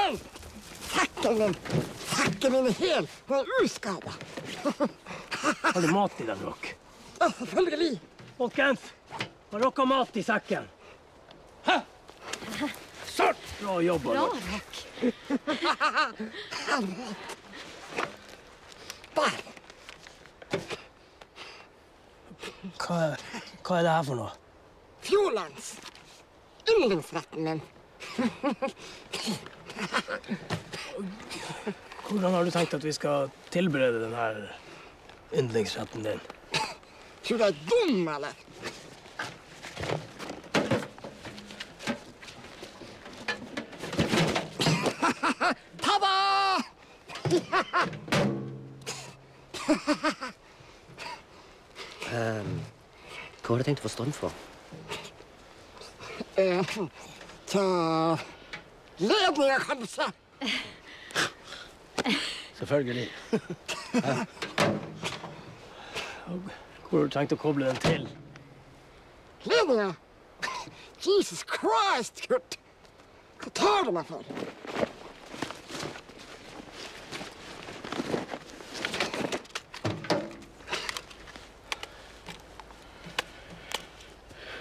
Hei! Sekken min er hel og uskadet. Har du mat i den, Rock? Ja, selvfølgelig. Folkens, har dere mat i sekken? Hæ? Sånn! Bra jobba, Rock. Der. Hva er det her for noe? Fjordlands. Yndlingsretten min. Hvordan har du tenkt at vi skal tilberede denne yndlingsretten din? Tror du er dum, eller? Ta-da! Hva har du tenkt å få strøm for? Tja... Ledninger, kanskje? Selvfølgelig. Hvor har du tenkt å koble den til? Ledninger? Jesus Christ, Kurt! Hva tar du meg for?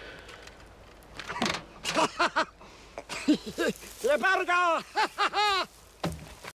Det er berga!